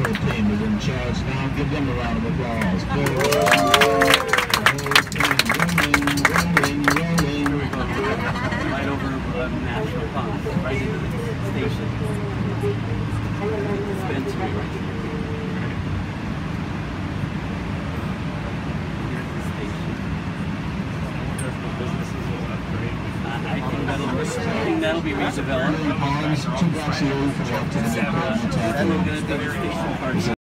whole team is in charge now. Give them a round of applause. The whole team rolling. Right over National Pond, right into the station. Dispensary right here. Here's the station. I think that'll be redeveloped. Ponds, 2 blocks away from up to the Then we're going to do the station party.